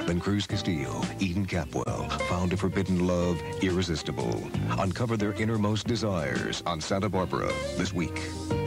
Then Cruz Castillo, Eden Capwell found a forbidden love irresistible. Uncover their innermost desires on Santa Barbara this week.